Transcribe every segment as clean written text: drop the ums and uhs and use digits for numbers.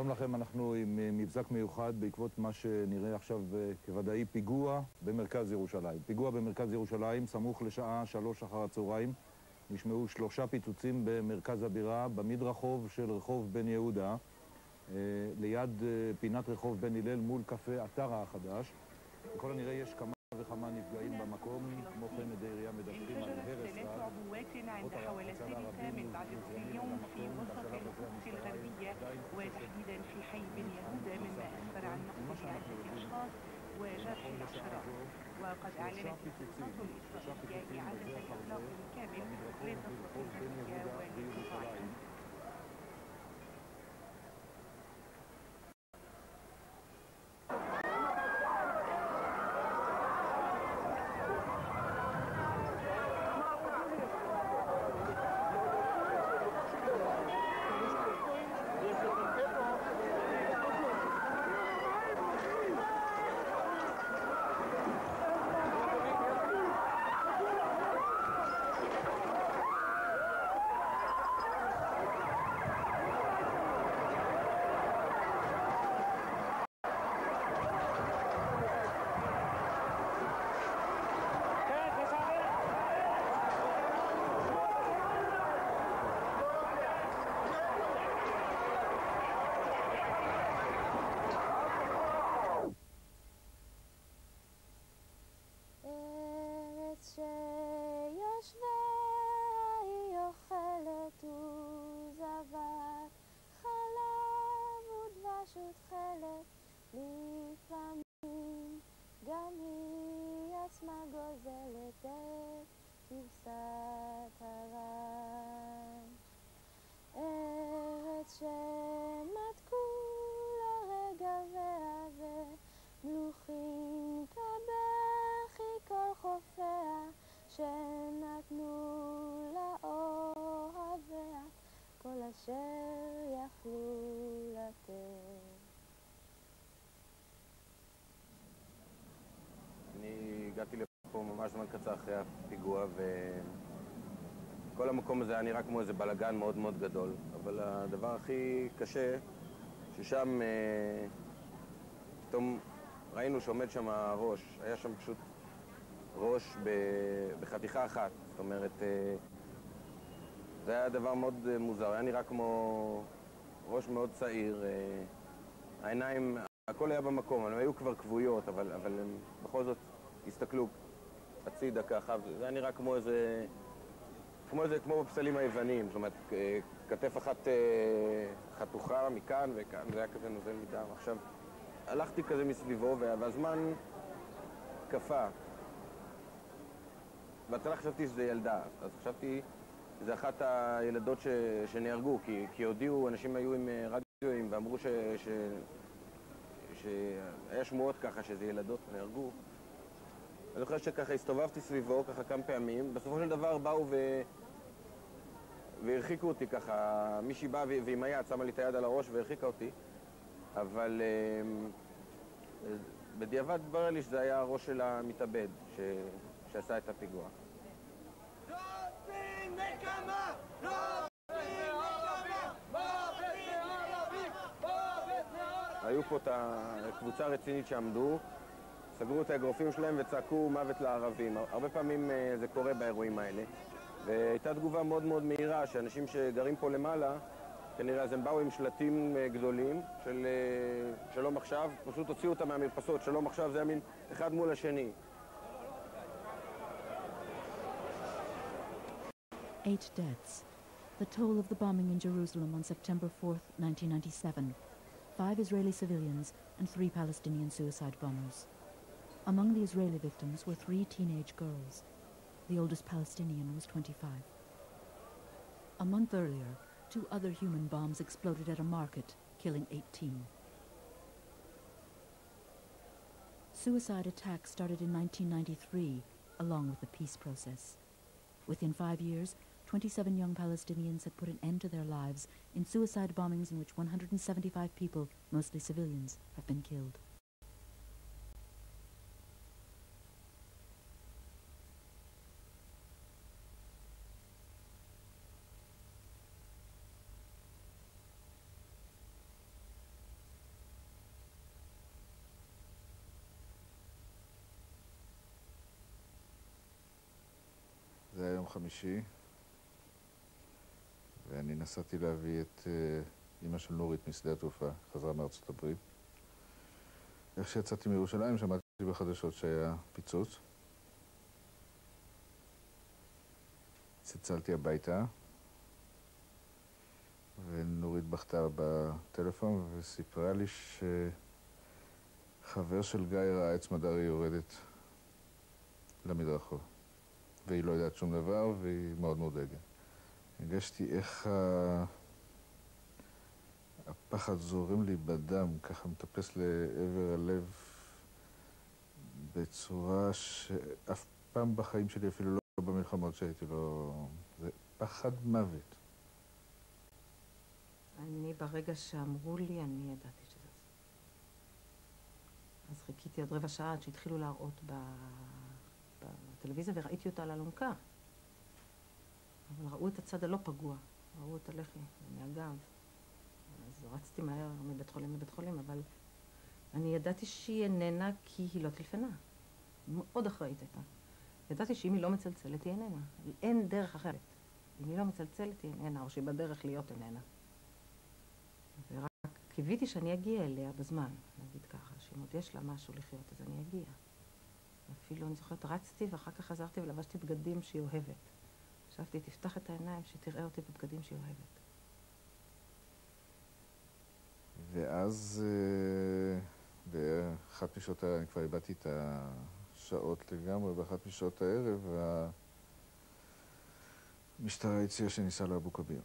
שלום לכם, אנחנו עם מבזק מיוחד בעקבות מה שנראה עכשיו כוודאי פיגוע במרכז ירושלים. פיגוע במרכז ירושלים, סמוך לשעה 3 אחר הצהריים, נשמעו 3 פיצוצים במרכז הבירה, במדרחוב של רחוב בן יהודה, ליד פינת רחוב בן הלל מול קפה עטרה החדש. ככל הנראה יש כמה וכמה נפגעים במקום, כמו כן עדי עירייה מדווחים על הרס רב. عند حوالي الثالثة من بعد اليوم في وسط القدس الغربية وتحديدا في حي بن يهودا، مما أسفر عن مقتل عدة أشخاص وجرح العشرات. وقد أعلنت السلطات الإسرائيلية إعادة الإغلاق بالكامل لتصوير غزة والقطاع. לפעמים גם היא עצמה גוזלת את כבשת הרש. ארץ שמתקו לרגביה ומלוכים כבכי כל חופיה, שנתנו לאוהביה כל אשר יכלו לתת. אני הגעתי לפה ממש זמן קצר אחרי הפיגוע, וכל המקום הזה היה נראה כמו איזה בלגן מאוד מאוד גדול. אבל הדבר הכי קשה, ששם פתאום ראינו שעומד שם ראש. היה שם פשוט ראש בחתיכה אחת. זאת אומרת, זה היה דבר מאוד מוזר. היה נראה כמו ראש מאוד צעיר. העיניים, הכל היה במקום, הם היו כבר כבויות, אבל הם בכל זאת הסתכלו הצידה ככה, זה היה נראה כמו כמו בפסלים היווניים, זאת אומרת, כתף אחת חתוכה מכאן וכאן, זה היה כזה נוזל מדם. עכשיו, הלכתי כזה מסביבו, והזמן קפא. בהתחלה חשבתי שזה ילדה, אז חשבתי שזה אחת הילדות שנהרגו, כי הודיעו, אנשים היו עם רדיואים ואמרו שהיה שמועות ככה שזה ילדות נהרגו. אני זוכר שככה הסתובבתי סביבו ככה כמה פעמים. בסופו של דבר באו והרחיקו אותי ככה. מישהי באה ועם היד שמה לי את היד על הראש והרחיקה אותי. אבל בדיעבד התברר לי שזה היה הראש של המתאבד שעשה את הפיגוע. היו פה את הקבוצה הרצינית שעמדו, סגרו את האגרופים שלהם וצעקו מוות לערבים. הרבה פעמים זה קורה באירועים האלה. והייתה תגובה מאוד מאוד מהירה, שאנשים שגרים פה למעלה, כנראה אז הם באו עם שלטים גדולים של שלום עכשיו, פשוט הוציאו אותם מהמרפסות, שלום עכשיו זה היה מין אחד מול השני. 8 deaths. The toll of the bombing in Jerusalem on September 4th, 1997. 5 Israeli civilians and 3 Palestinian suicide bombers. Among the Israeli victims were 3 teenage girls. The oldest Palestinian was 25. A month earlier, 2 other human bombs exploded at a market, killing 18. Suicide attacks started in 1993, along with the peace process. Within 5 years, 27 young Palestinians had put an end to their lives in suicide bombings in which 175 people, mostly civilians, have been killed. חמישי, ואני נסעתי להביא את אמא של נורית משדה התעופה, חזרה מארצות הברית. איך שיצאתי מירושלים, שמעתי בחדשות שהיה פיצוץ. צלצלתי הביתה, ונורית בכתה בטלפון וסיפרה לי שחבר של גיא ראה את סמדרי יורדת למדרכות, והיא לא יודעת שום דבר, והיא מאוד מודאגת. הרגשתי איך הפחד זורם לי בדם, ככה מטפס לעבר הלב בצורה שאף פעם בחיים שלי, אפילו לא במלחמות שהייתי לו, זה פחד מוות. אני ברגע שאמרו לי, אני ידעתי שזה זה. אז חיכיתי עוד רבע שעה עד שהתחילו להראות בטלוויזיה וראיתי אותה על אלונקה. אבל ראו את הצד הלא פגוע, ראו את הלחי מהגב. אז רצתי מהר מבית חולים לבית חולים, אבל אני ידעתי שהיא איננה כי היא לא טלפנה. מאוד אחראית הייתה. ידעתי שאם היא לא מצלצלת, היא איננה. אין דרך אחרת. אם היא לא מצלצלת, היא איננה, או שהיא בדרך להיות איננה. ורק קיוויתי שאני אגיע אליה בזמן, נגיד ככה, שאם עוד יש לה משהו לחיות, אז אני אגיע. אפילו, אני זוכרת, רצתי ואחר כך חזרתי ולבשתי בגדים שהיא אוהבת. חשבתי, תפתח את העיניים, שתראה אותי בבגדים שהיא אוהבת. ואז באחת משעות הערב, אני כבר איבדתי את השעות לגמרי, באחת משעות הערב, המשטרה הציעה שניסה לאבו כביר.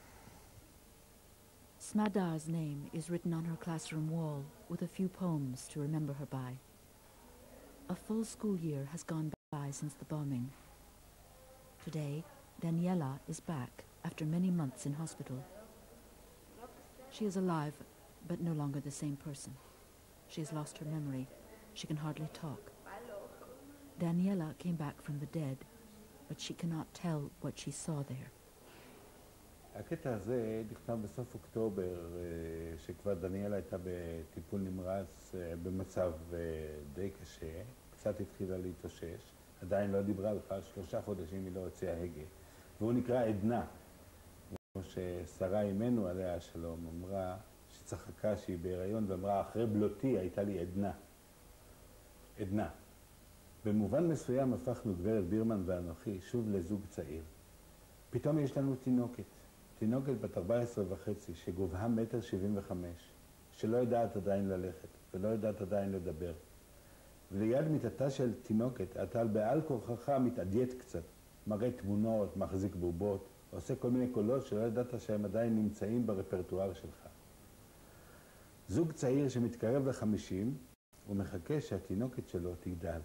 Smadar's name is written on her classroom wall with a few poems to remember her by. A full school year has gone by since the bombing. Today, Daniela is back after many months in hospital. She is alive, but no longer the same person. She has lost her memory. She can hardly talk. Daniela came back from the dead, but she cannot tell what she saw there. הקטע הזה נכתב בסוף אוקטובר, שכבר דניאלה הייתה בטיפול נמרץ במצב די קשה, קצת התחילה להתאושש, עדיין לא דיברה בכלל, 3 חודשים היא לא הוציאה הגה, והוא נקרא עדנה, כמו ששרה אימנו עליה השלום אמרה, שצחקה שהיא בהיריון ואמרה, אחרי בלותי הייתה לי עדנה. עדנה. במובן מסוים הפכנו גברת בירמן ואנוכי שוב לזוג צעיר. פתאום יש לנו תינוקת בת 14.5 שגובהה 1.75 מטר, שלא יודעת עדיין ללכת ולא יודעת עדיין לדבר. וליד מיטתה של תינוקת אתה בעל כורחך מתעדיית קצת, מראה תמונות, מחזיק בובות, עושה כל מיני קולות שלא ידעת שהם עדיין נמצאים ברפרטואר שלך. זוג צעיר שמתקרב ל50 ומחכה שהתינוקת שלו תגדל.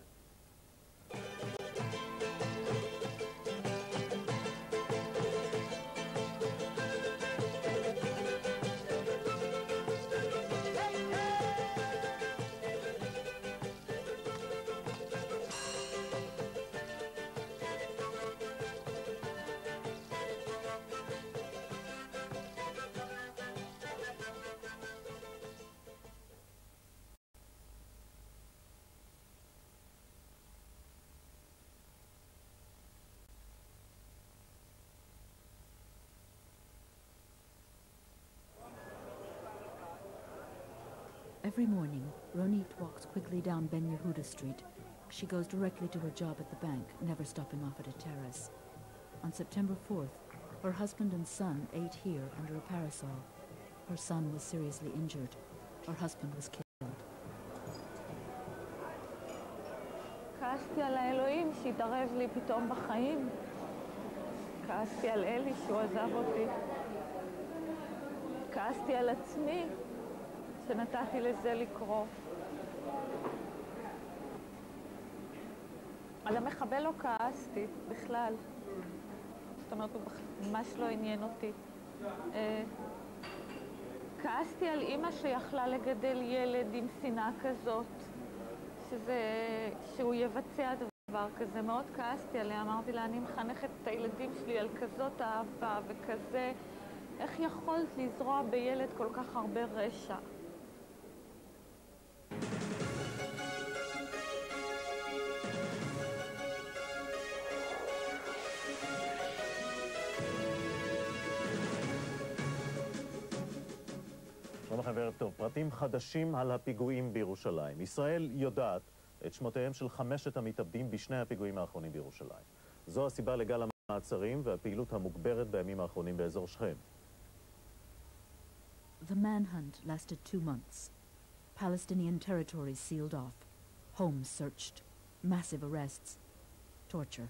Every morning, Ronit walks quickly down Ben Yehuda Street. She goes directly to her job at the bank, never stopping off at a terrace. On September 4th, her husband and son ate here under a parasol. Her son was seriously injured. Her husband was killed. כעסתי על האלוהים שהתערב לי פתאום בחיים. כעסתי על אלי שהוא עזב אותי. כעסתי על עצמי שנתתי לזה לקרות. על המחבל לא כעסתי בכלל. זאת אומרת, הוא ממש לא עניין אותי. כעסתי על אימא שיכלה לגדל ילד עם שנאה כזאת, שהוא יבצע דבר כזה. מאוד כעסתי עליה, אמרתי לה, אני מחנכת את הילדים שלי על כזאת אהבה וכזה. איך יכולת לזרוע בילד כל כך הרבה רשע? לכם ערב טוב. פרטים חדשים על הפיגועים בירושלים. ישראל יודעת את שמותיהם של 5 המתאבדים בשני הפיגועים האחרונים בירושלים. זו הסיבה לגל המעצרים והפעילות המוגברת בימים האחרונים באזור שכם. The manhunt lasted 2 months. Palestinian territories sealed off, homes searched, massive arrests, torture.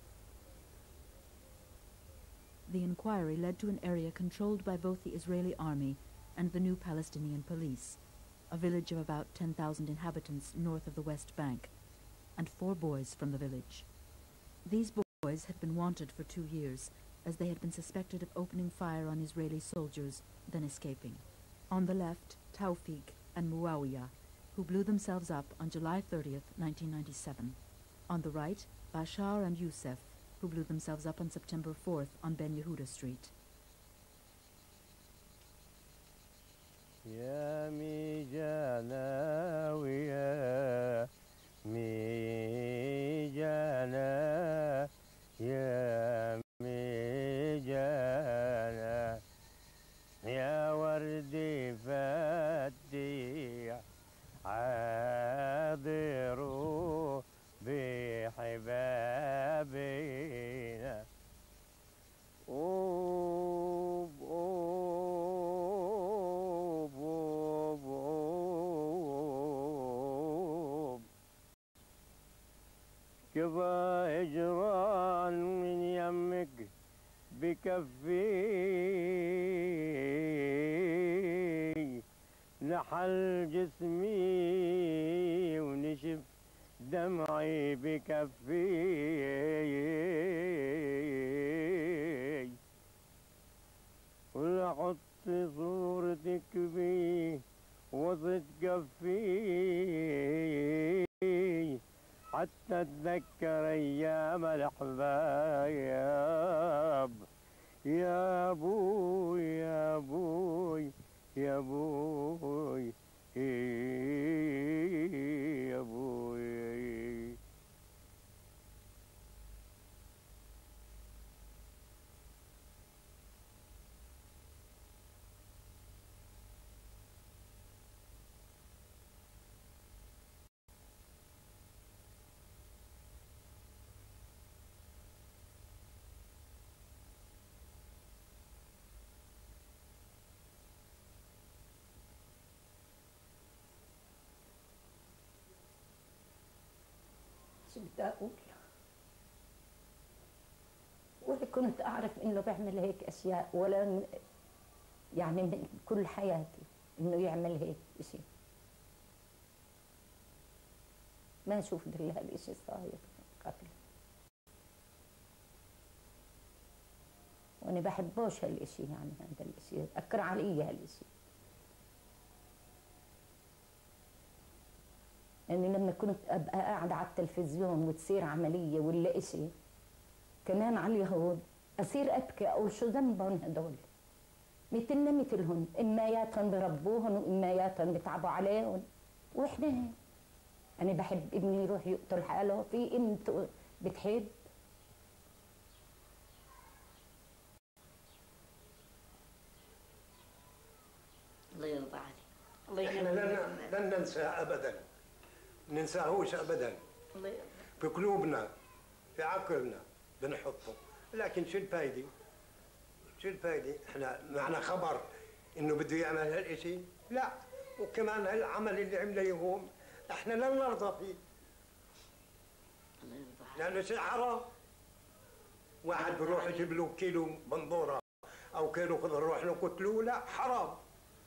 The inquiry led to an area controlled by both the Israeli army and the new Palestinian police, a village of about 10,000 inhabitants north of the West Bank, and 4 boys from the village. These boys had been wanted for 2 years, as they had been suspected of opening fire on Israeli soldiers, then escaping. On the left, Tawfiq and Muawiyah, who blew themselves up on July 30th, 1997. On the right, Bashar and Youssef, who blew themselves up on September 4th on Ben Yehuda Street. يا ميجانا ويا ميجانا يا ميجانا يا وردي فاتي عاذروا بحبابنا أوب أوب أوب أوب كفى هجران من يمك بكفي نحل جسمي ونشف دمعي بكفي ولحط صورتك بي وسط كفي حتى اتذكر ايام الاحباب يا ابوي يا ابوي يا ابوي يا ابوي. شو بدي أقول؟ ولا كنت أعرف إنه بيعمل هيك أشياء ولا يعني من كل حياتي إنه يعمل هيك إشي. ما شفت إلا هالإشي صاير قبل. وأنا بحبوش هالإشي يعني هذا الإشي أكره علي هالإشي. يعني لما كنت أبقى قاعدة على التلفزيون وتصير عملية ولا إشي كمان على اليهود أصير أبكي أقول شو ذنبهم هدول؟ مثلنا مثلهم، إماياتهم بربوهم وإماياتهم بتعبوا عليهم وإحنا هيك. أنا بحب ابني يروح يقتل حاله، في أم بتحب؟ الله يرضى عليك. الله احنا لن ننساه ابدا، ننساهوش ابدا. الله يرضى. في قلوبنا في عقلنا بنحطه، لكن شو الفايده؟ شو الفايده؟ احنا معنا خبر انه بده يعمل هالشيء؟ لا، وكمان هالعمل اللي عمله يقوم احنا لن نرضى فيه. الله يرضى عليك. لانه شيء حرام. واحد بروح يجيب له كيلو بندوره او كيلو خضر نروح نقتلوه، لا حرام.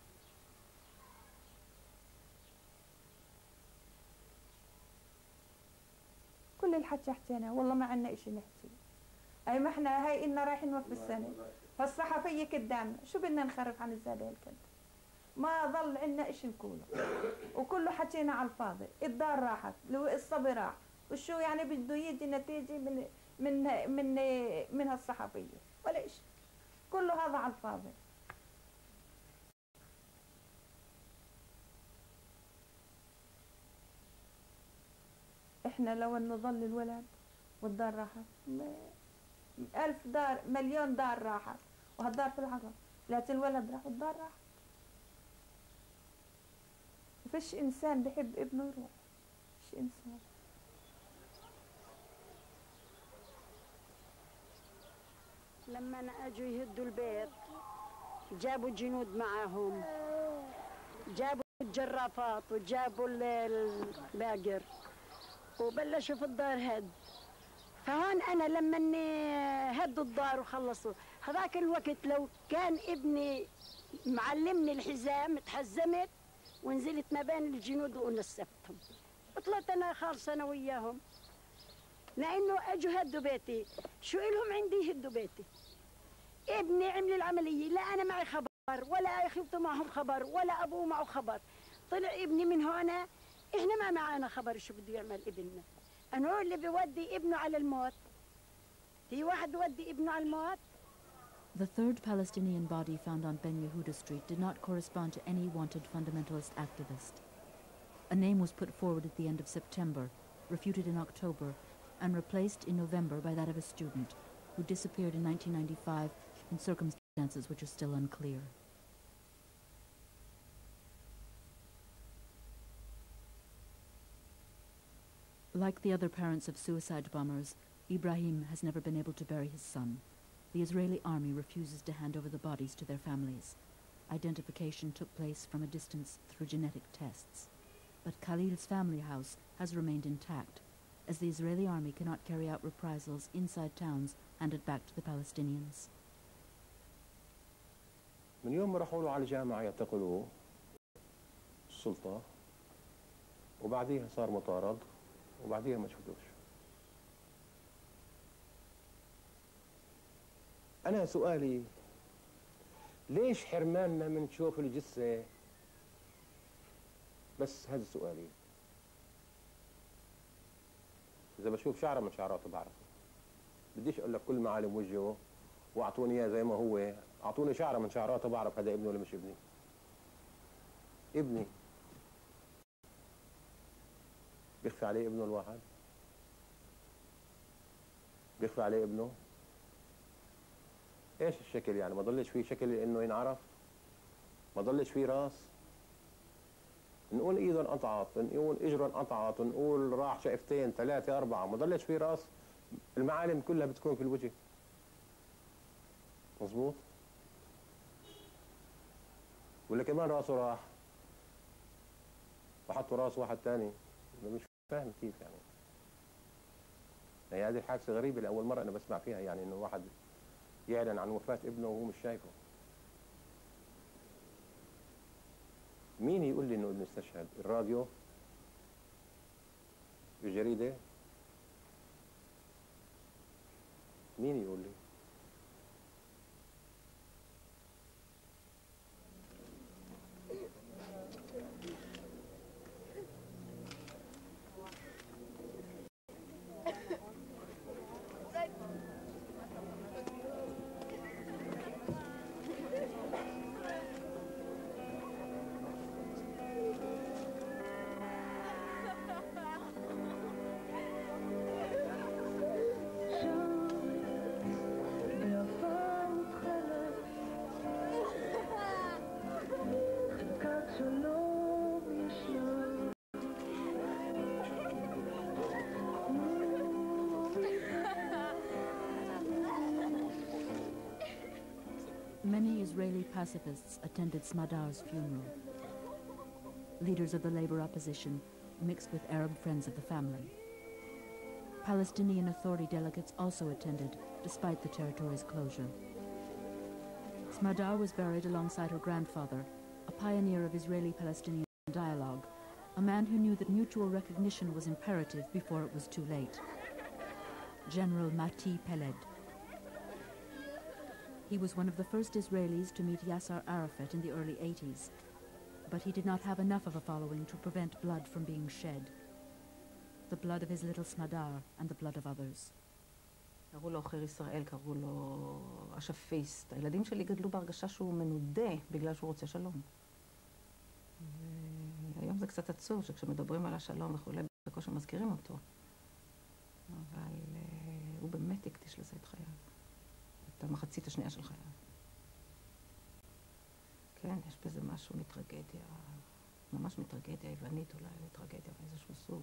كل الحكي حكينا والله ما عندنا شيء نحكي. اي ما احنا هاي إلنا رايحين نوقف السنه، فالصحفيه قدامنا شو بدنا نخرف عن الزبائن كده؟ ما ضل عندنا شيء نقوله وكله حكينا على الفاضي. الدار راحت، الصبي راح، وشو يعني بده يجي نتيجه من هالصحفيه ولا شيء، كله هذا على الفاضي. احنا لو انه ظل الولد والدار راحت 1000 دار مليون دار راحت وهالدار في العقب، لكن الولد راح والدار راحت. فيش إنسان بحب ابنه يروح، فيش إنسان. لما اجوا يهدوا البيت جابوا جنود معاهم، جابوا الجرافات وجابوا الباقر وبلشوا في الدار هد. فهون انا لما هدوا الدار وخلصوا هذاك الوقت لو كان ابني معلمني الحزام تحزمت ونزلت ما بين الجنود ونسفتهم وطلعت انا خالصه انا وياهم، لانه اجوا هدوا بيتي. شو إلهم عندي يهدوا بيتي؟ ابني عمل العمليه، لا انا معي خبر ولا اخوته معهم خبر ولا ابوه معه خبر. طلع ابني من هنا، احنا ما معانا خبر شو بده يعمل ابننا. انا هو اللي بيودي ابنه على الموت. في واحد بيودي ابنه على الموت. The third Palestinian body found on Ben Yehuda Street did not correspond to any wanted fundamentalist activist. A name was put forward at the end of September, refuted in October, and replaced in November by that of a student who disappeared in 1995 in circumstances which are still unclear. Like the other parents of suicide bombers, Ibrahim has never been able to bury his son. The Israeli army refuses to hand over the bodies to their families. Identification took place from a distance through genetic tests. But Khalil's family house has remained intact, as the Israeli army cannot carry out reprisals inside towns handed back to the Palestinians. من يوم ما راحوا له على الجامعة يعتقلوه السلطة، وبعديها صار مطارد، وبعديها ما شفتوش. أنا سؤالي ليش حرماننا من نشوف الجثة؟ بس هذا سؤالي. إذا بشوف شعره من شعراته بعرفه. بديش أقول لك كل معالم وجهه وأعطوني إياه زي ما هو، أعطوني شعره من شعراته بعرف هذا ابني ولا مش ابني. ابني بيخفي عليه ابنه الواحد؟ بيخفي عليه ابنه؟ ايش الشكل يعني؟ ما ضلش فيه شكل انه ينعرف؟ ما ضلش فيه راس؟ نقول ايده انقطعت، نقول اجره انقطعت، نقول راح شقفتين ثلاثة أربعة، ما ضلش فيه راس؟ المعالم كلها بتكون في الوجه. مظبوط؟ ولا كمان راسه راح وحطوا راس واحد ثاني؟ مش فاهم كيف يعني. هي هذه الحادثة غريبة، لأول مرة أنا بسمع فيها، يعني إنه واحد يعلن عن وفاة ابنه وهو مش شايفه. مين يقول لي إنه ابني استشهد؟ الراديو؟ الجريدة؟ مين يقول لي؟ Many Israeli pacifists attended Smadar's funeral. Leaders of the labor opposition mixed with Arab friends of the family. Palestinian Authority delegates also attended, despite the territory's closure. Smadar was buried alongside her grandfather, a pioneer of Israeli-Palestinian dialogue, a man who knew that mutual recognition was imperative before it was too late. General Mati Peled. He was one of the first Israelis to meet Yasser Arafat in the early 80s, but he did not have enough of a following to prevent blood from being shed. The blood of his little Smadar and the blood of others. קראו לו עוכר ישראל, קראו לו אשפיסט. הילדים שלי גדלו בהרגשה שהוא מנודה בגלל שהוא רוצה שלום. היום זה קצת עצוב שכשמדברים על השלום וכולי, בקושי מזכירים אותו. אבל הוא באמת הקדיש לזה את חייו. את המחצית השנייה של חייו. כן, יש בזה משהו מטרגדיה ממש מטרגדיה יוונית אולי, טרגדיה מאיזשהו סוג.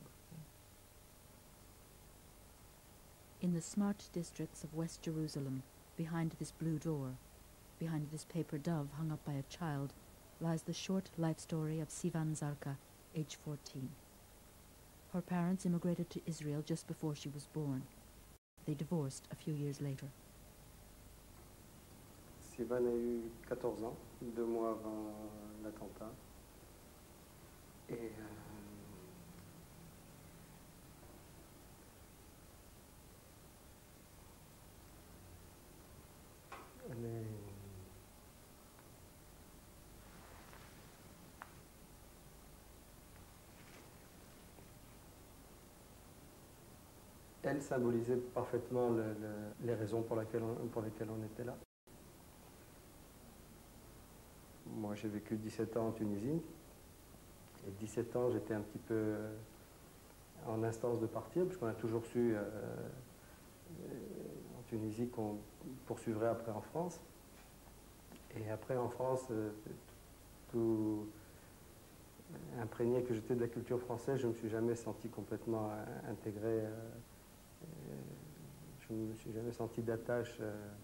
In the smart districts of West Jerusalem, behind this blue door, behind this paper dove hung up by a child, lies the short life story of Sivan Zarka, age 14. Her parents immigrated to Israel just before she was born. They divorced a few years later. Sivan a eu 14 ans, 2 mois avant l'attentat. Et elle symbolisait parfaitement les raisons pour lesquelles on était là. Moi, j'ai vécu 17 ans en Tunisie. Et 17 ans, j'étais un petit peu en instance de partir, puisqu'on a toujours su en Tunisie qu'on poursuivrait après en France. Et après en France, tout imprégné que j'étais de la culture française, je ne me suis jamais senti complètement intégré. Je ne me suis jamais senti d'attache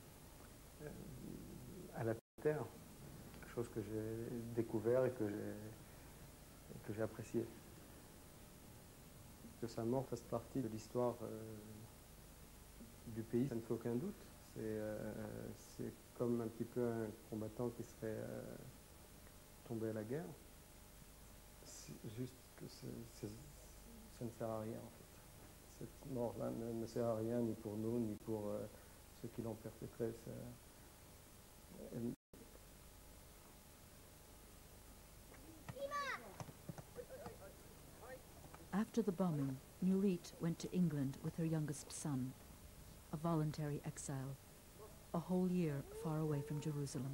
à la terre, quelque chose que j'ai découvert et que j'ai apprécié. Que sa mort fasse partie de l'histoire du pays, ça ne fait aucun doute. C'est comme un petit peu un combattant qui serait tombé à la guerre. C'est juste que ça ne sert à rien en fait. Cette mort-là ne sert à rien ni pour nous, ni pour ceux qui l'ont perpétrée. After the bombing, Nurit went to England with her youngest son, a voluntary exile, a whole year far away from Jerusalem.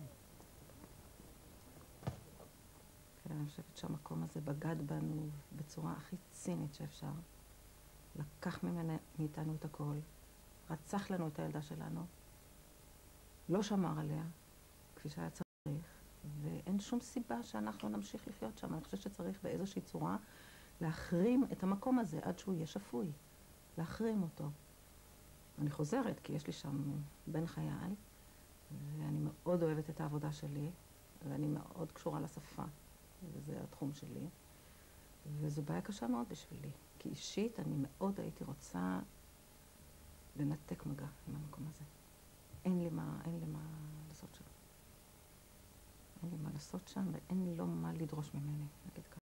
אני חושבת שהמקום הזה בגד בנו בצורה הכי צינית שאפשר. לקח מאיתנו את הכל, רצח לנו את הילדה שלנו, לא שמר עליה, כפי שהיה צריך, ואין שום סיבה שאנחנו נמשיך לחיות שם. אני חושבת שצריך באיזושהי צורה להחרים את המקום הזה עד שהוא יהיה שפוי, להחרים אותו. אני חוזרת, כי יש לי שם בן חייל, ואני מאוד אוהבת את העבודה שלי, ואני מאוד קשורה לשפה, וזה התחום שלי, וזו בעיה קשה מאוד בשבילי, כי אישית אני מאוד הייתי רוצה לנתק מגע עם המקום הזה. אין לי מה לעשות שם. אין לי מה לעשות שם, ואין לו מה לדרוש ממני, נגיד ככה.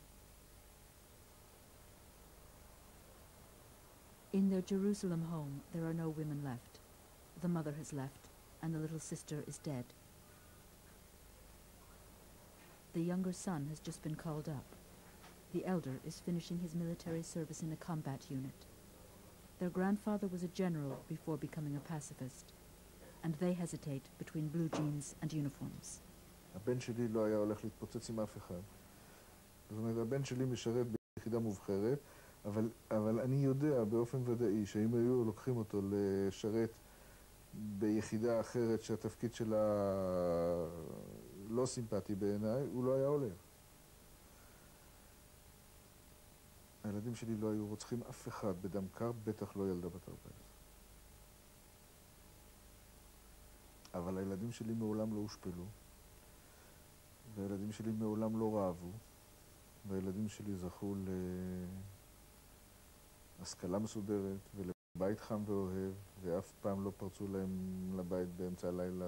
In their Jerusalem home, there are no women left. The mother has left, and the little sister is dead. The younger son has just been called up. The elder is finishing his military service in a combat unit. Their grandfather was a general before becoming a pacifist, and they hesitate between blue jeans and uniforms. הבן שלי לא היה הולך להתפוצץ עם אף אחד. זאת אומרת, הבן שלי משרת ביחידה מובחרת, אבל אני יודע באופן ודאי שאם היו לוקחים אותו לשרת ביחידה אחרת שהתפקיד שלה לא סימפטי בעיניי, הוא לא היה הולך. הילדים שלי לא היו רוצחים אף אחד בדם קר, בטח לא ילדה בת 14. אבל הילדים שלי מעולם לא הושפלו, והילדים שלי מעולם לא רעבו, והילדים שלי זכו להשכלה מסודרת ולבית חם ואוהב, ואף פעם לא פרצו להם לבית באמצע הלילה,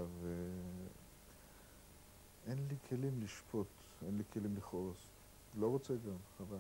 אין לי כלים לשפוט, אין לי כלים לכעוס. לא רוצה גם, חבל.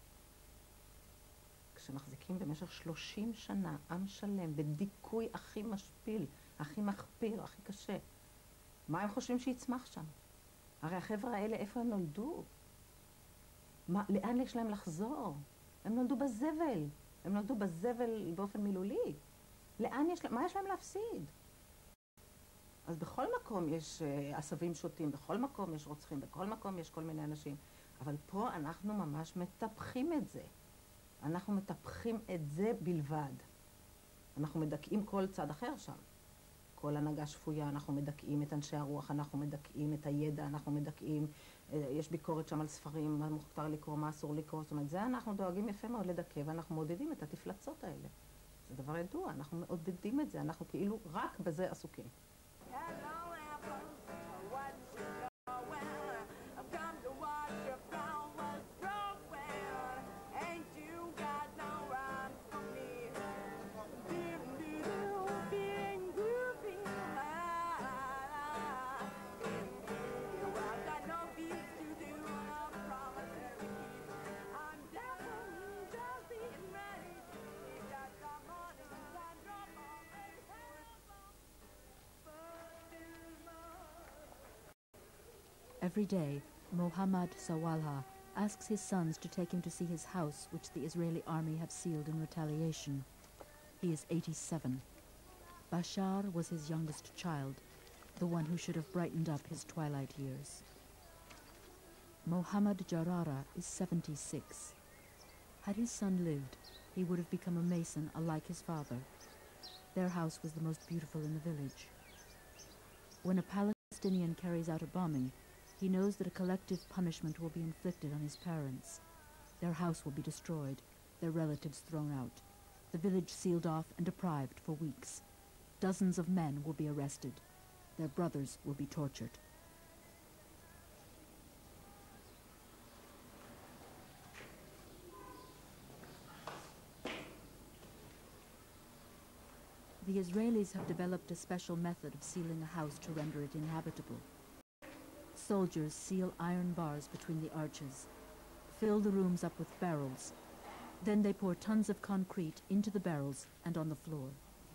כשמחזיקים במשך 30 שנה עם שלם בדיכוי הכי משפיל, הכי מחפיר, הכי קשה, מה הם חושבים שיצמח שם? הרי החבר'ה האלה, איפה הם נולדו? לאן יש להם לחזור? הם נולדו בזבל. הם נולדו בזבל באופן מילולי. מה יש להם להפסיד? אז בכל מקום יש עשבים שוטים, בכל מקום יש רוצחים, בכל מקום יש כל מיני אנשים. אבל פה אנחנו ממש מטפחים את זה. אנחנו מטפחים את זה בלבד. אנחנו מדכאים כל צד אחר שם. כל הנהגה שפויה, אנחנו מדכאים את אנשי הרוח, אנחנו מדכאים את הידע, אנחנו מדכאים יש ביקורת שם על ספרים, מה מותר לקרוא, מה אסור לקרוא, זאת אומרת, זה אנחנו דואגים יפה מאוד לדכא, ואנחנו מעודדים את התפלצות האלה. זה דבר ידוע, אנחנו מעודדים את זה, אנחנו כאילו רק בזה עסוקים. Every day, Mohammad Sawalha asks his sons to take him to see his house, which the Israeli army have sealed in retaliation. He is 87. Bashar was his youngest child, the one who should have brightened up his twilight years. Mohammad Jarara is 76. Had his son lived, he would have become a mason like his father. Their house was the most beautiful in the village. When a Palestinian carries out a bombing, he knows that a collective punishment will be inflicted on his parents. Their house will be destroyed, their relatives thrown out, the village sealed off and deprived for weeks. Dozens of men will be arrested. Their brothers will be tortured. The Israelis have developed a special method of sealing a house to render it inhabitable. Soldiers seal iron bars between the arches, fill the rooms up with barrels. Then they pour tons of concrete into the barrels and on the floor.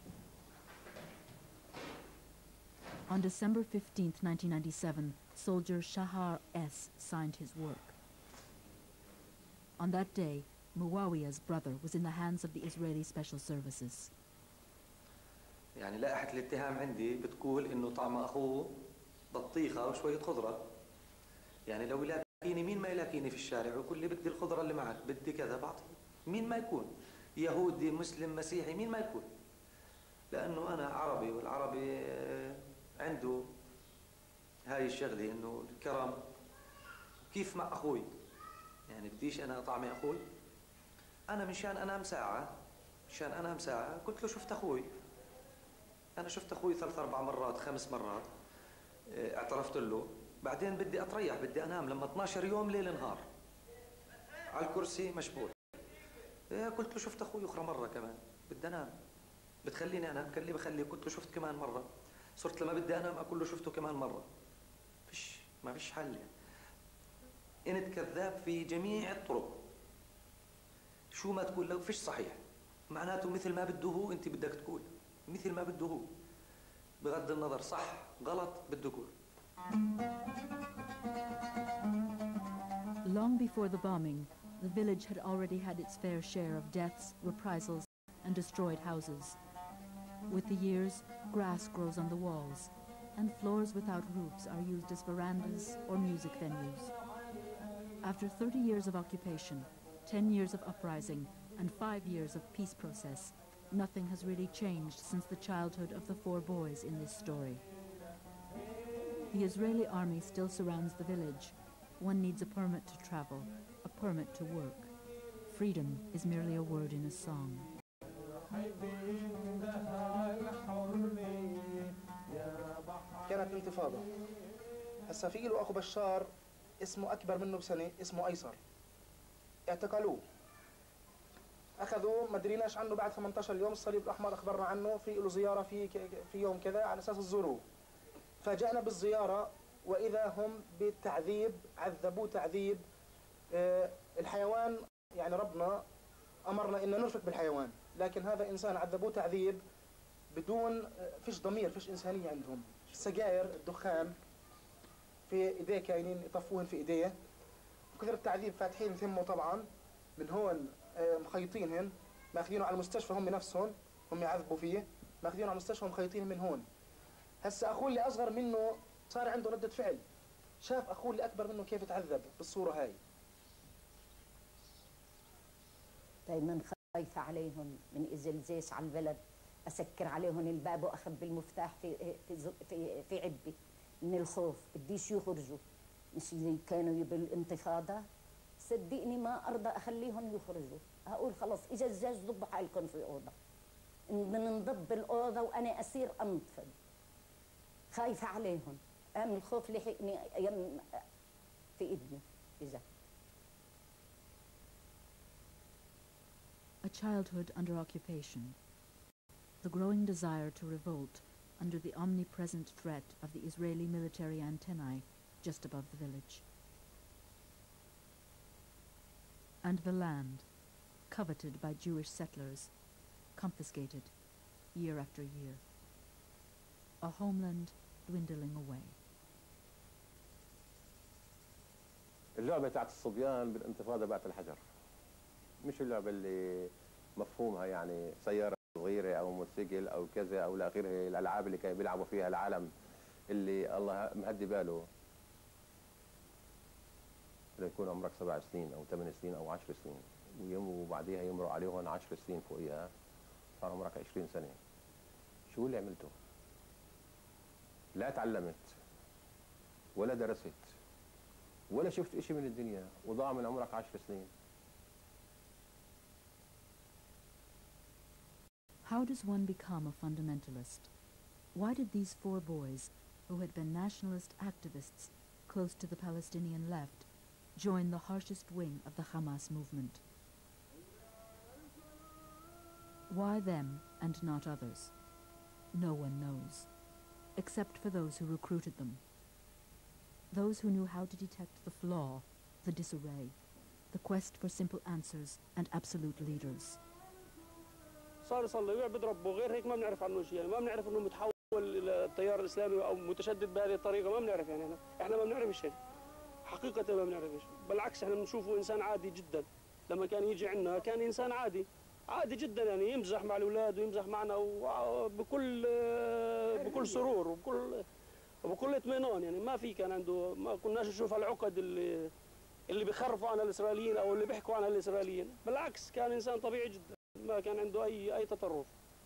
On December 15, 1997, soldier Shahar S. signed his work. On that day, Muawiya's brother was in the hands of the Israeli Special Services. يعني لائحة الاتهام عندي بتقول إنه طعم أخوه بطيخة وشوية خضرة. يعني لو يلاقيني مين ما يلاقيني في الشارع ويقول لي بدي الخضرة اللي معك، بدي كذا بعطيه. مين ما يكون، يهودي مسلم مسيحي، مين ما يكون. لأنه أنا عربي، والعربي عنده هاي الشغلة إنه الكرم. كيف مع أخوي؟ يعني بديش أنا طعمي أخوي؟ أنا مشان أنام ساعة، قلت له شفت أخوي. أنا شفت أخوي 3 4 مرات 5 مرات، اعترفت له. بعدين بدي أتريح، بدي أنام. لما 12 يوم ليل نهار على الكرسي مشبول. قلت له شفت أخوي أخرى مرة كمان، بدي أنام. بتخليني أنام؟ قال لي بخلي. قلت له شفت كمان مرة. صرت لما بدي أنام أقول له شفته كمان مرة. ما فيش حل. أنت كذاب في جميع الطرق. شو ما تقول لو فيش صحيح، معناته مثل ما بده هو أنت بدك تقول، مثل ما بده هو، بغض النظر صح غلط بده يقول. Long before the bombing, the village had already had its fair share of deaths, reprisals, and destroyed houses. With the years, grass grows on the walls, and floors without roofs are used as verandas or music venues. After 30 years of occupation, 10 years of uprising, and 5 years of peace process, nothing has really changed since the childhood of the 4 boys in this story. The Israeli army still surrounds the village. One needs a permit to travel, a permit to work. Freedom is merely a word in a song. كانت انتفاضة. هسا في له أخو بشار اسمه أكبر منه بسنة، اسمه أيسر. اعتقلوه. أخذوه ما دريناش عنه بعد 18 يوم. الصليب الأحمر أخبرنا عنه في له زيارة في يوم كذا على أساس تزوروه. فجأنا بالزيارة وإذا هم بالتعذيب، عذبوه تعذيب. الحيوان يعني ربنا أمرنا إن نرفق بالحيوان، لكن هذا إنسان عذبوه تعذيب بدون فيش ضمير، فيش إنسانية عندهم. السجاير، الدخان في إيديه، كاينين يطفوهن في إيديه. كثر التعذيب فاتحين ثمه طبعا من هون، مخيطينهن، ماخذينه على المستشفى هم نفسهم، هم يعذبوا فيه، ماخذينه على المستشفى ومخيطينه من هون. هسا أخوه اللي أصغر منه صار عنده ردة فعل، شاف أخوه اللي أكبر منه كيف تعذب بالصورة هاي. دايما خايفة عليهم من إزلزاز على البلد، أسكر عليهم الباب وأخبي المفتاح في عبي من الخوف، بديش يخرجوا. مش زي كانوا بالانتفاضة. صدقني ما أرضى أخليهم يخرجوا، هقول خلاص إجا الزاج ضبوا حالكم في أوضة، بنضب بالأوضة وأنا أسير أنطفد، خايفة عليهم. قام الخوف لحقني في ابني إجا. A childhood under occupation, the growing desire to revolt under the omnipresent threat of the Israeli military antennae just above the village. And the land, coveted by Jewish settlers, confiscated year after year. A homeland dwindling away. اللعبة تاعت الصبيان بالانتفاضة بات الحجر، مش اللعبة اللي مفهومها يعني سيارة صغيرة أو موتوسيكل أو كذا أو لا غيرها. الألعاب اللي كانوا بيلعبوا فيها العالم اللي الله مهدي باله يكون عمرك 7 سنين أو 8 سنين أو 10 سنين وبعديها يمروا عليهم 10 سنين فوقيها صار عمرك 20 سنة. شو اللي عملته؟ لا تعلمت ولا درست ولا شفت إشي من الدنيا وضاع من عمرك 10 سنين. How does one become a fundamentalist? Why did these 4 boys, who had been nationalist activists close to the Palestinian left, join the harshest wing of the Hamas movement? Why them and not others? No one knows, except for those who recruited them. Those who knew how to detect the flaw, the disarray, the quest for simple answers and absolute leaders. صار يصلي بيضرب وغير هيك ما بنعرف عنه شيء، يعني ما بنعرف انه متحول الى التيار الاسلامي او متشدد بهذه الطريقه، ما بنعرف يعني احنا ما بنعرف شيء. حقيقه ما بنعرف شيء، بالعكس احنا بنشوفه انسان عادي جدا. لما كان يجي عندنا كان انسان عادي جدا، يعني يمزح مع الاولاد ويمزح معنا بكل سرور وبكل اطمئنان، يعني ما في كان عنده، ما كناش نشوف العقد اللي بيخرفوا عنها الاسرائيليين او اللي بيحكوا عنها الاسرائيليين. بالعكس كان انسان طبيعي جدا، ما كان عنده اي تطرف.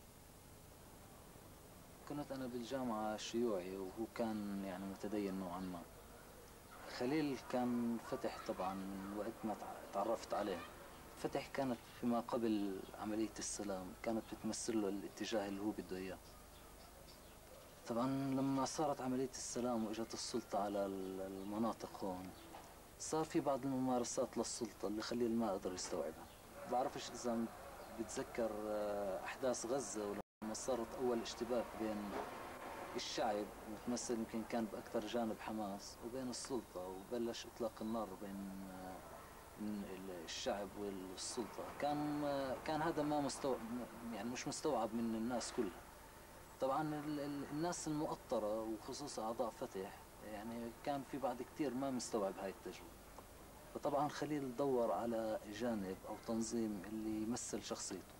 كنت انا بالجامعه شيوعي وهو كان يعني متدين نوعا ما. خليل كان فتح طبعا من وقت ما تعرفت عليه. فتح كانت فيما قبل عمليه السلام، كانت بتمثل له الاتجاه اللي هو بده اياه. طبعا لما صارت عمليه السلام واجت السلطه على المناطق هون، صار في بعض الممارسات للسلطه اللي خليل ما قدر يستوعبها. بعرفش اذا بتذكر احداث غزه ولما صارت اول اشتباك بين الشعب متمثل يمكن كان باكثر جانب حماس وبين السلطه، وبلش اطلاق النار بين الشعب والسلطه. كان هذا ما مستوعب، يعني مش مستوعب من الناس كلها. طبعا الناس المؤطره وخصوصا اعضاء فتح يعني كان في بعض كثير ما مستوعب هاي التجربه. فطبعا خليل دور على جانب او تنظيم اللي يمثل شخصيته.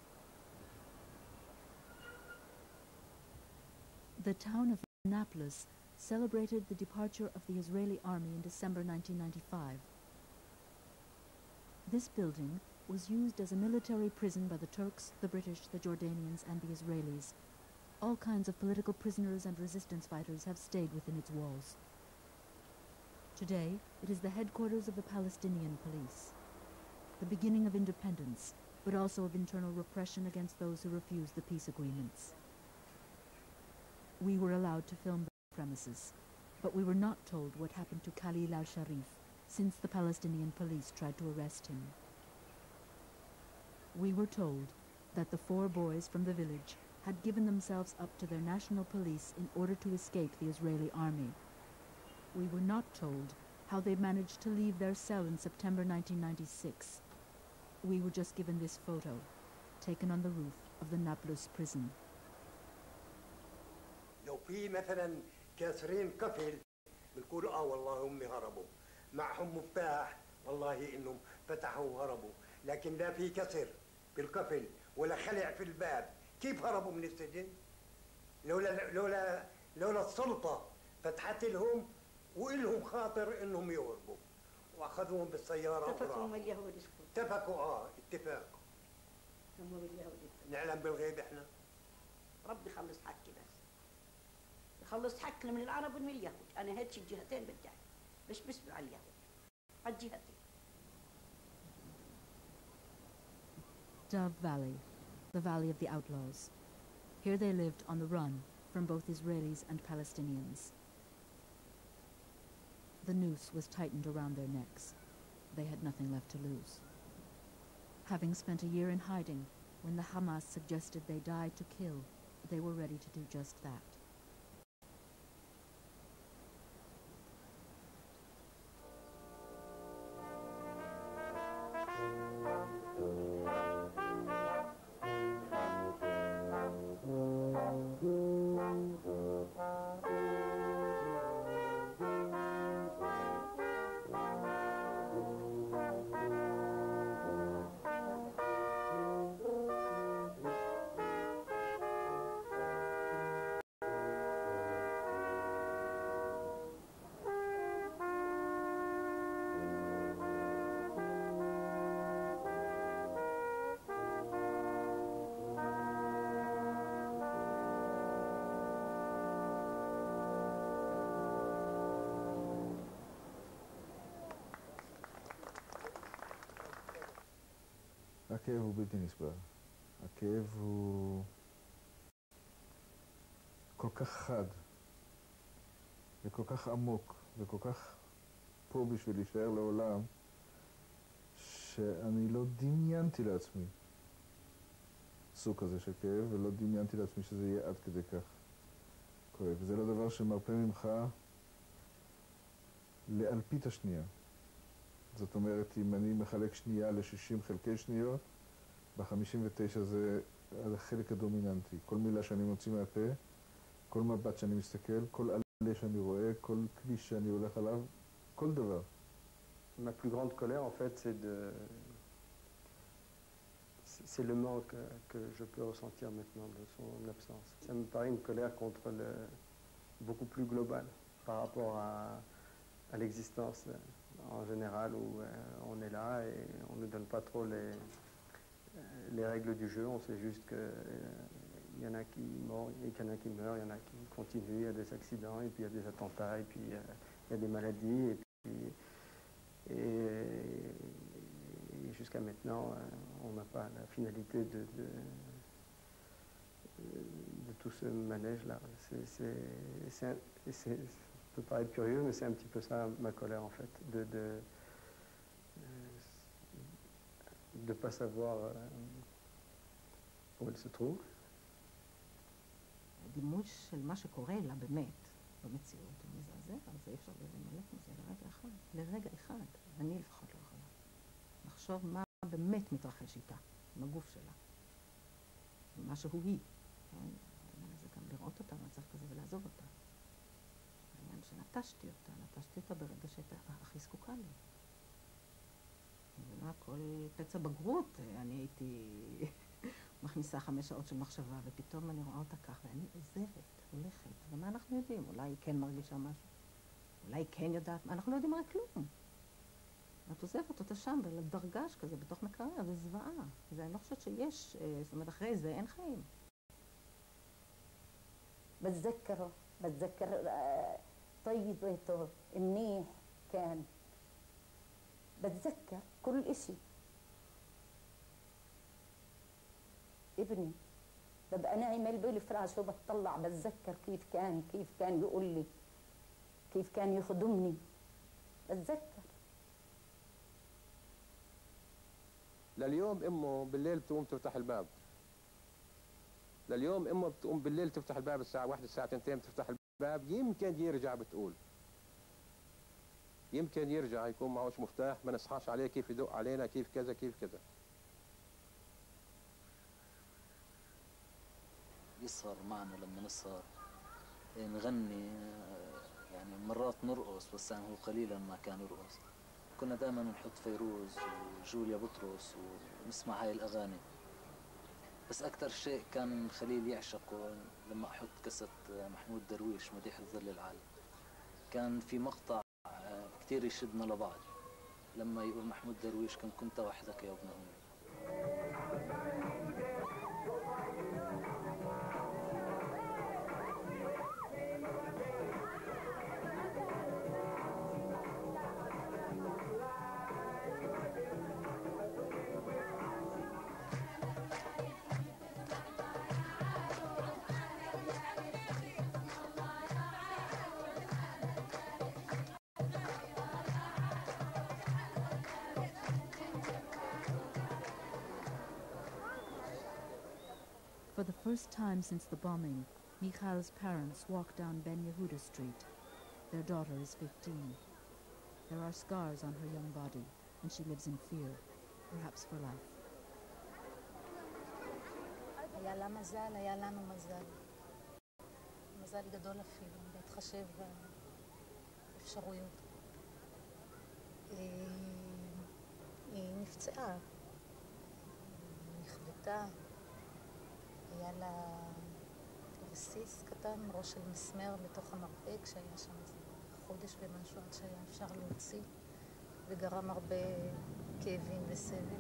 The town of Nablus celebrated the departure of the Israeli army in December 1995. This building was used as a military prison by the Turks, the British, the Jordanians, and the Israelis. All kinds of political prisoners and resistance fighters have stayed within its walls. Today, it is the headquarters of the Palestinian police. The beginning of independence, but also of internal repression against those who refuse the peace agreements. We were allowed to film the premises, but we were not told what happened to Khalil al-Sharif since the Palestinian police tried to arrest him. We were told that the 4 boys from the village had given themselves up to their national police in order to escape the Israeli army. We were not told how they managed to leave their cell in September 1996. We were just given this photo, taken on the roof of the Nablus prison. لو في مثلا كاسرين قفل بنقول والله هم هربوا، معهم مفتاح والله انهم فتحوا وهربوا، لكن لا في كسر بالقفل ولا خلع في الباب. كيف هربوا من السجن؟ لولا السلطه فتحت لهم وإلهم خاطر انهم يهربوا واخذوهم بالسياره. اتفقوا مع اليهود. اتفقوا اتفاق. هم باليهود. نعلم بالغيب احنا. ربي يخلص حكي بس. يخلص حكي من العرب ومن اليهود، انا هيك الجهتين بدي. بس على اليهود على الجهة دي. Dove Valley, the Valley of the Outlaws. Here they lived on the run from both Israelis and Palestinians. The noose was tightened around their necks. They had nothing left to lose. Having spent a year in hiding, when the Hamas suggested they die to kill, they were ready to do just that. הכאב הוא בלתי נסבל. הכאב הוא כל כך חד וכל כך עמוק וכל כך פה בשביל להישאר לעולם, שאני לא דמיינתי לעצמי סוג כזה של כאב, ולא דמיינתי לעצמי שזה יהיה עד כדי כך כואב. וזה לא דבר שמרפא ממך לאלפית השנייה. זאת אומרת, אם אני מחלק שנייה ל-60 חלקי שניות, ב-59 זה החלק הדומיננטי. כל מילה שאני מוציא מהפה, כל מבט שאני מסתכל, כל עלה שאני רואה, כל כביש שאני הולך עליו, כל דבר. Ma plus grande colère, en fait, c'est le manque que je peux ressentir maintenant de son absence. Ça me paraît une colère contre beaucoup plus globale par rapport à l'existence en général, où on est là et on ne donne pas trop les règles du jeu. On sait juste qu'il y en a qui meurent, et qu'il y en a qui meurent, il y en a qui continuent, il y a des accidents, et puis il y a des attentats, et puis il y a des maladies, et puis et jusqu'à maintenant, on n'a pas la finalité de tout ce manège-là. Ça peut paraître curieux, mais c'est un petit peu ça ma colère en fait, de pas savoir où elle se trouve. הדימוי של מה שקורה לה באמת במציאות הוא מזעזע, אז אי אפשר למלך מזה לרגע אחד. לרגע אחד, אני לפחות לא יכולה. לחשוב מה באמת מתרחש איתה, עם הגוף שלה. עם מה שהוא היא. זה גם לראות אותה במצב כזה ולעזוב אותה. העניין שנטשתי אותה ברגע שהייתה הכי זקוקה לי. כל פצע בגרות, אני הייתי מכניסה 5 שעות של מחשבה, ופתאום אני רואה אותה כך, ואני עוזבת, הולכת. ומה אנחנו יודעים? אולי היא כן מרגישה משהו. אולי היא כן יודעת, אנחנו לא יודעים הרי כלום. את עוזבת אותה שם, בדרגש כזה, בתוך מקרר, זה זוועה. אני לא חושבת שיש, זאת אומרת, אחרי זה אין חיים. بتذكر طيبته منيح كان بتذكر كل اشي ابني ببقى نايمه بالفراش وبتطلع بتذكر كيف كان يقول لي كيف كان يخدمني بتذكر لليوم امه بالليل بتقوم تفتح الباب لليوم امه بتقوم بالليل تفتح الباب الساعه 1 الساعه 2 بتفتح الباب يمكن يرجع بتقول يمكن يرجع يكون معهوش مفتاح ما نصحاش عليه كيف يدق علينا كيف كذا كيف كذا يسهر معنا لما نسهر نغني يعني مرات نرقص بس يعني هو قليلا ما كان يرقص كنا دائما نحط فيروز وجوليا بطرس ونسمع هاي الأغاني بس أكثر شيء كان خليل يعشقه لما أحط قصة محمود درويش مديح الظل العالي كان في مقطع كتير يشدنا لبعض لما يقول محمود درويش كنت وحدك يا ابن أمي For the first time since the bombing, Michal's parents walk down Ben Yehuda Street. Their daughter is 15. There are scars on her young body, and she lives in fear, perhaps for life. היה לה מזל, היה לנו מזל. מזל גדול אפילו, בהתחשב באפשרויות. היא נפצעה, נכוותה, היה לה רסיס קטן, ראש של מסמר בתוך המרפק, שהיה שם חודש ומשהו עד שהיה אפשר להוציא, וגרם הרבה כאבים וסבל.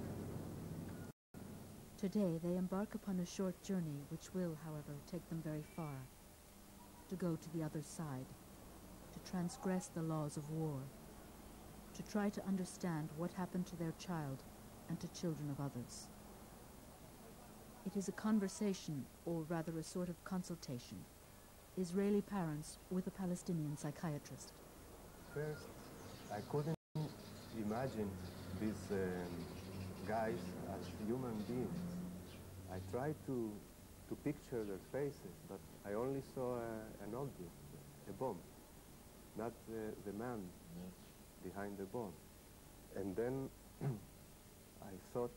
Today they embark upon a short journey which will, however, take them very far. To go to the other side, to transgress the laws of war, to try to understand what happened to their child and to children of others. It is a conversation, or rather a sort of consultation. Israeli parents with a Palestinian psychiatrist. First, I couldn't imagine these guys as human beings. I tried to picture their faces, but I only saw an object, a bomb, not the man behind the bomb. And then I thought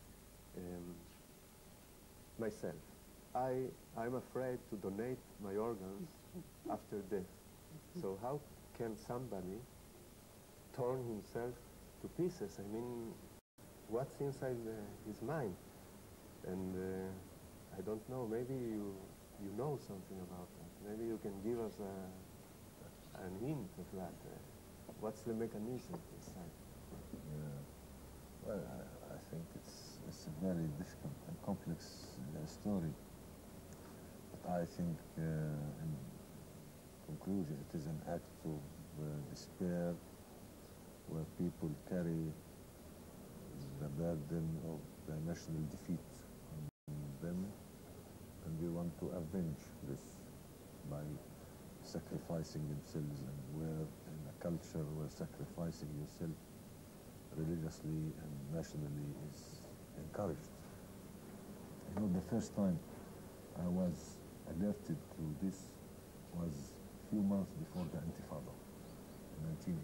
myself, I'm afraid to donate my organs after death. So how can somebody turn himself to pieces? I mean, what's inside his mind? And I don't know, maybe you know something about that. Maybe you can give us an hint of that. What's the mechanism inside? Yeah. Well, I think it's a very difficult and complex story. But I think, in conclusion, it is an act of despair where people carry the burden of the national defeat on them, and they want to avenge this by sacrificing themselves, and where in a culture where sacrificing yourself religiously and nationally is encouraged. You know, the first time I was alerted to this was a few months before the Intifada in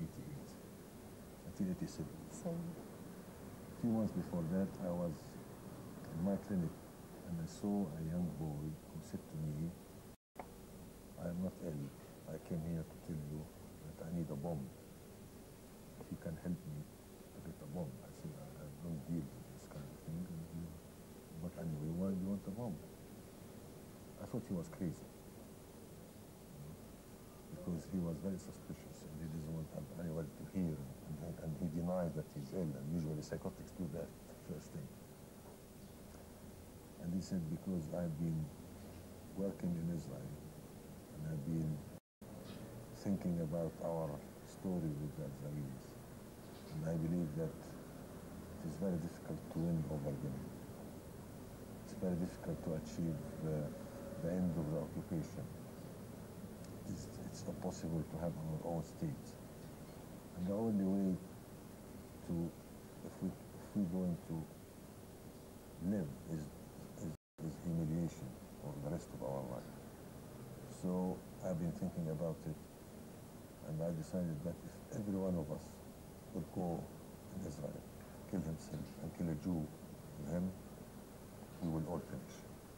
1987. A few months before that, I was in my clinic and I saw a young boy who said to me, I am not ill. I came here to tell you that I need a bomb. If you can help me to get a bomb. I said, I don't deal with this kind of thing. But anyway, why do you want a bomb? I thought he was crazy. Because he was very suspicious and he doesn't want anyone to hear, and he denied that he's ill, and usually psychotics do that first thing. And he said, because I've been working in Israel and I've been thinking about our story with the Israelis, and I believe that it is very difficult to win over them. It's very difficult to achieve the end of the occupation. It's impossible to have our own state. And the only way to, if we're going to live is humiliation for the rest of our life. So I've been thinking about it, and I decided that if every one of us would go in Israel, kill himself and kill a Jew with him, we will all finish.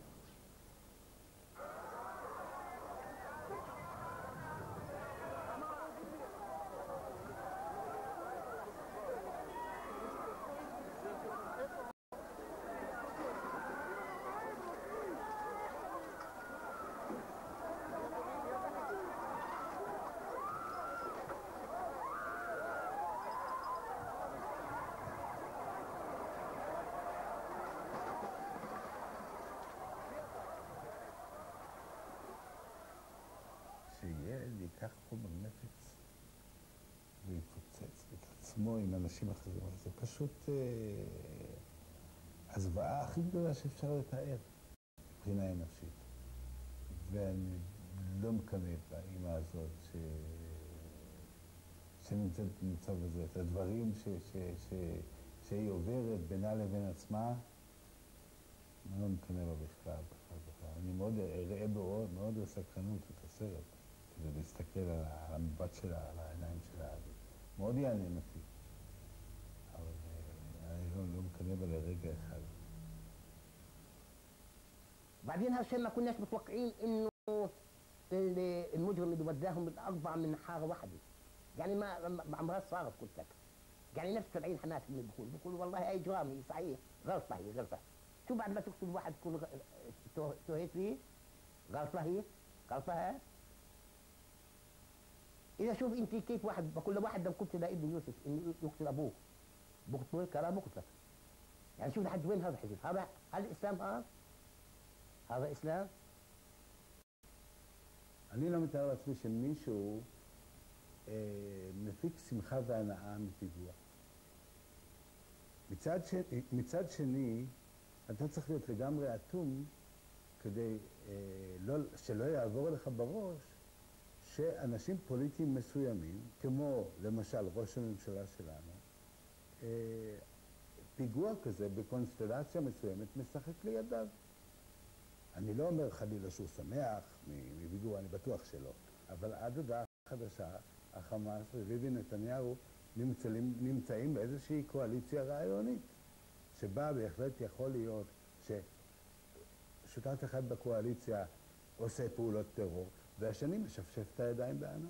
שילד ייקח חומר נפץ ויפוצץ את עצמו עם אנשים אחרים. זה פשוט הזוועה הכי גדולה שאפשר לתאר מבחינה אנושית. ואני לא מקנא באמא הזאת שנמצאת במצב הזה. את הדברים שהיא עוברת בינה לבין עצמה, אני לא מקנא בה בכלל. אני מאוד אראה מאוד בסקרנות את הסרט, כדי להסתכל על המבט שלה, על העיניים שלה. מאוד יעניין אותי. אבל אני לא מקנא בה לרגע אחד. بعدين هالشيء ما كناش متوقعين انه المجرم اللي وداهم الاربعه من حاره واحده. يعني ما عمرها صارت قلت لك. يعني نفس 70 حماس اللي بقول والله اي جرام صحيح غلطه هي غلطه. شو بعد ما تقتل واحد تكون توهيت فيه؟ غلطه هي؟ غلطه ها؟ اذا شوف انت كيف واحد بقول لواحد لو كنت لابن يوسف انه يقتل ابوه بقتل كلام مقتل. يعني شوف لحد وين هذا حزب؟ هذا هل الاسلام هذا اسلام؟ אני לא מתאר לעצמי שמישהו מפיק שמחה והנאה מפיגוע. מצד שני, אתה צריך להיות לגמרי אטום כדי שלא יעבור לך בראש שאנשים פוליטיים מסוימים, כמו למשל ראש הממשלה שלנו, פיגוע כזה בקונסטלציה מסוימת משחק לידיו. אני לא אומר חלילה שהוא שמח מפיגוע, אני בטוח שלא, אבל עד הודעה חדשה, החמאס וביבי נתניהו נמצאים באיזושהי קואליציה רעיונית, שבה בהחלט יכול להיות ששותף אחד בקואליציה עושה פעולות טרור, והשני משפשף את הידיים בענה.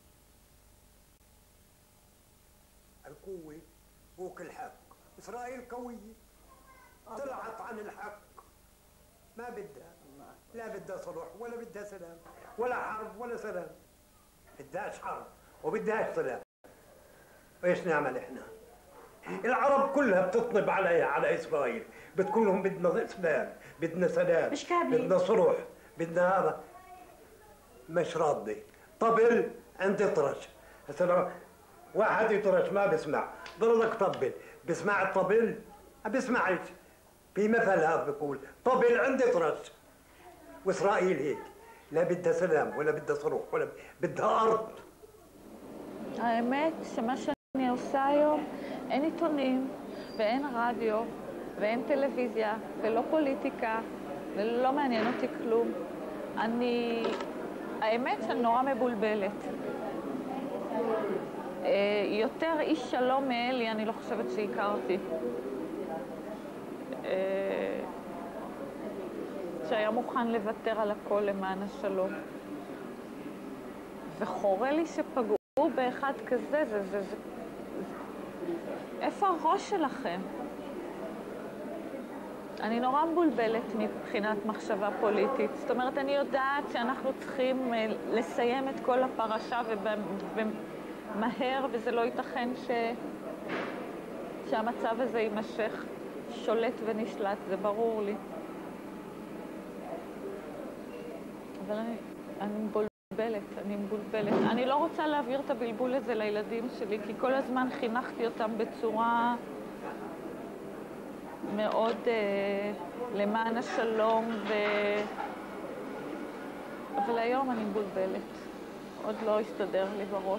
القوة فوق الحق. إسرائيل قوية طلعت عن الحق، ما بدها، لا بدها صلح ولا بدها سلام ولا حرب ولا سلام. بدهاش حرب وبدهاش سلام. ايش نعمل احنا؟ العرب كلها بتطنب عليها على اسرائيل، بتقول لهم بدنا اسلام، بدنا سلام، مش كاملين، بدنا صلح، بدنا هذا. مش راضي. طبل عندي طرش. هسه واحد يطرش ما بسمع، ضلك طبل، بسمع الطبل؟ ما بسمعش. في مثل هذا بيقول طبل عندي طرش. واسرائيل هيك، لا بدها سلام ولا بدها صلح ولا بدها ارض. האמת שמה שאני עושה היום, אין עיתונים ואין רדיו ואין טלוויזיה ולא פוליטיקה ולא מעניין אותי כלום. האמת שאני נורא מבולבלת. יותר איש שלום מאלי אני לא חושבת שהכרתי. שהיה מוכן לוותר על הכל למען השלום. וחורה לי שפגעו באחד כזה, איפה הראש שלכם? אני נורא מבולבלת מבחינת מחשבה פוליטית. זאת אומרת, אני יודעת שאנחנו צריכים לסיים את כל הפרשה ומהר, וזה לא ייתכן שהמצב הזה יימשך שולט ונשלט, זה ברור לי. אבל אני מבולבלת. אני לא רוצה להעביר את הבלבול הזה לילדים שלי, כי כל הזמן חינכתי אותם בצורה מאוד למען השלום, אבל היום אני מבולבלת. עוד לא הסתדר לי בראש.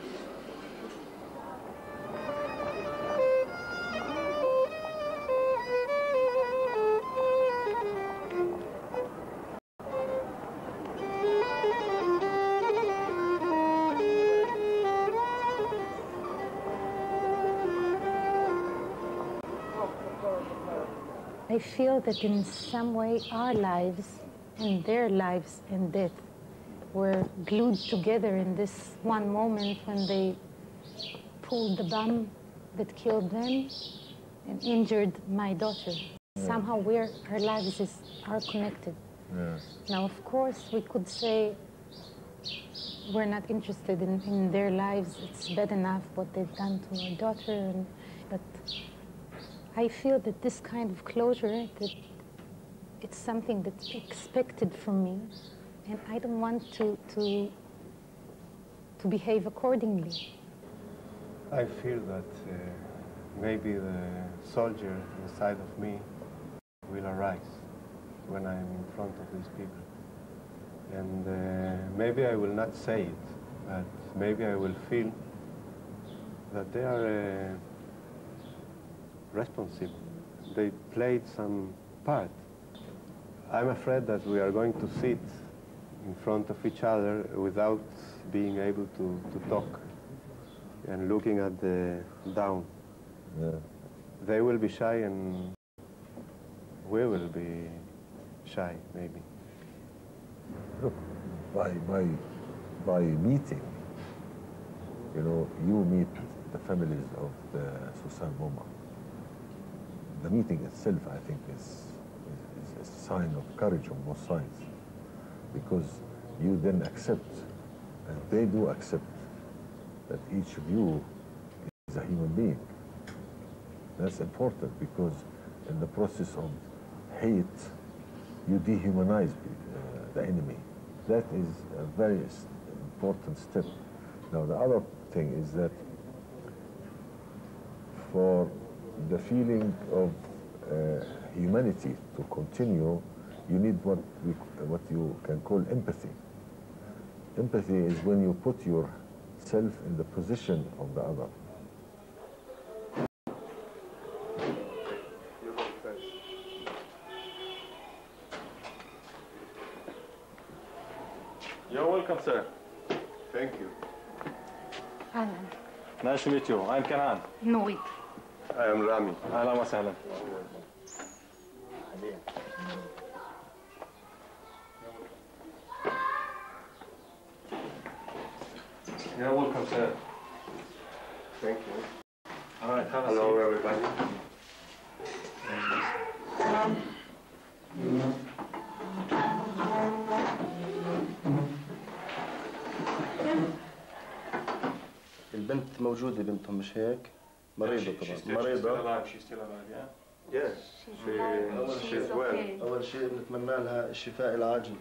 I feel that in some way our lives and their lives and death were glued together in this one moment when they pulled the bomb that killed them and injured my daughter. Yeah. Somehow our lives are connected. Yes. Now, of course, we could say we're not interested in their lives. It's bad enough what they've done to our daughter, but I feel that this kind of closure, that it's something that's expected from me, and I don't want to behave accordingly. I feel that maybe the soldier inside of me will arise when I'm in front of these people. And maybe I will not say it, but maybe I will feel that they are responsible. They played some part I'm afraid that we are going to sit in front of each other without being able to talk and looking at the down. Yeah. They will be shy and we will be shy, maybe. Look, by meeting, you know, you meet the families of the suicide bomber. The meeting itself, I think, is a sign of courage on both sides, because you then accept, and they do accept, that each of you is a human being. That's important, because in the process of hate, you dehumanize the enemy. That is a very important step. Now, the other thing is that for the feeling of humanity to continue, you need what you can call empathy. Empathy is when you put yourself in the position of the other. You're welcome, sir. Thank you. أهلا. Nice to meet you. I'm Kanan. نويد. I am Rami. أهلا وسهلا. You're welcome, sir. Thank you. All right, have a seat. Hello, everybody. البنت موجودة بنتهم مش هيك؟ مريضة طبعا. She's مريضة. still alive, yeah? Yes, she's well. أول شيء بنتمنى لها الشفاء العاجل.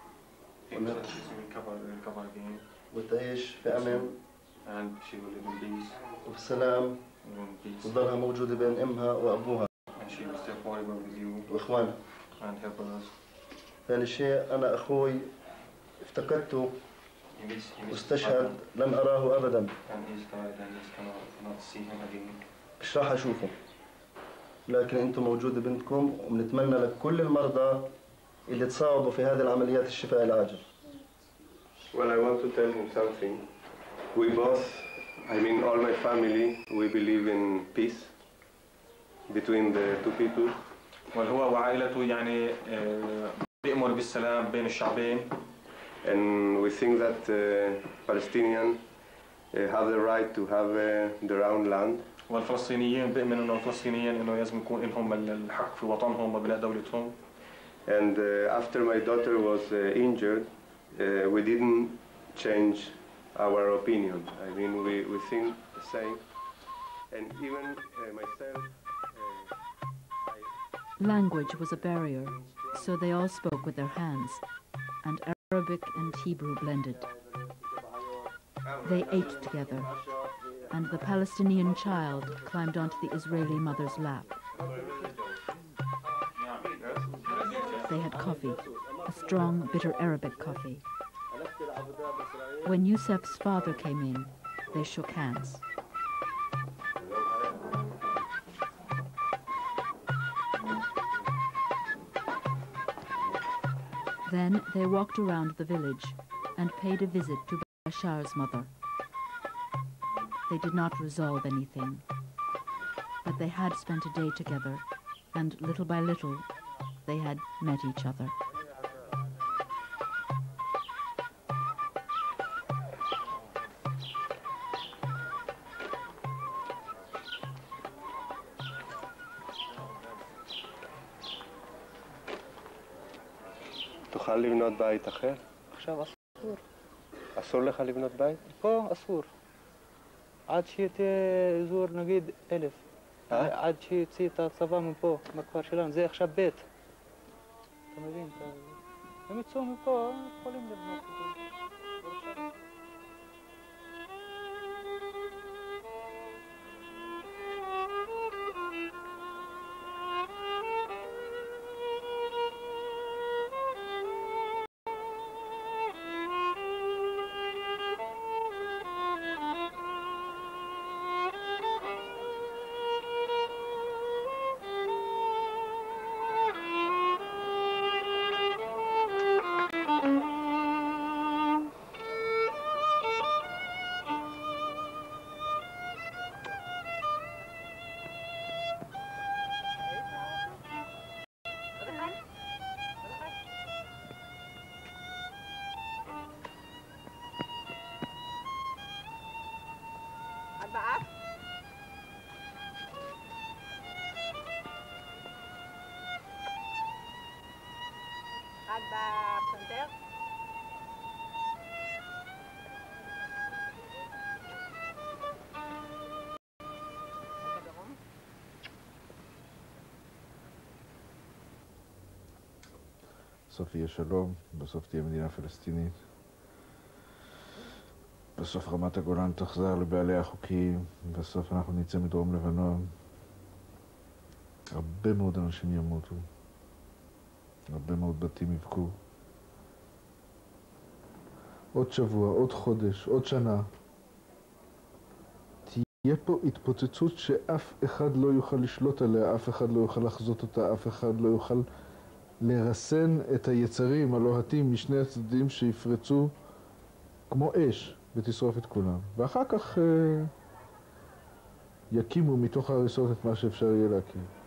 recover again. وتعيش في أمن. And she will live in peace. وفي سلام. وتضلها موجودة بين أمها وأبوها. And she will stay forever with you. وإخوانها. And help us. ثاني شيء أنا أخوي افتقدته واستشهد لن أراه أبدا. And he's died and he's cannot see him again. مش راح أشوفه. لكن أنتم موجودة بنتكم وبنتمنى لكل المرضى اللي تصابوا في هذه العمليات الشفاء العاجل. Well, I want to tell him something. We both, I mean all my family, we believe in peace between the two people. والهو وعائلته يعني بيأمر بالسلام بين الشعبين. And we think that Palestinians have the right to have their own land. والفلسطينيين بيؤمنوا انه الفلسطينيين انه لازم يكون لهم الحق في وطنهم وبناء دولتهم. And after my daughter was injured, we didn't change our opinion. I mean, we think the same. And even myself. Language was a barrier, so they all spoke with their hands, and Arabic and Hebrew blended. They ate together, and the Palestinian child climbed onto the Israeli mother's lap. They had coffee, a strong, bitter Arabic coffee. When Youssef's father came in, they shook hands. Then they walked around the village and paid a visit to Bashar's mother. They did not resolve anything, but they had spent a day together, and little by little, they had met each other. תוכל לבנות בית אחר? עכשיו אסור. אסור לך לבנות בית? פה אסור. עד שתזור נגיד 1000. עד שיוציא את הצבא מפה, מהכפר שלנו. זה עכשיו בית. אתה מבין? הם יצאו מפה, יכולים לבנות את זה. אחד בפסנתר. בסוף יהיה שלום, בסוף תהיה מדינה פלסטינית. בסוף רמת הגולן תחזר לבעלי החוקים, בסוף אנחנו נצא מדרום לבנון. הרבה מאוד אנשים ימותו, הרבה מאוד בתים יבכו. עוד שבוע, עוד חודש, עוד שנה. תהיה פה התפוצצות שאף אחד לא יוכל לשלוט עליה, אף אחד לא יוכל לחזות אותה, אף אחד לא יוכל לרסן את היצרים הלוהטים משני הצדדים שיפרצו כמו אש ותשרוף את כולם. ואחר כך יקימו מתוך ההריסות את מה שאפשר יהיה להקים.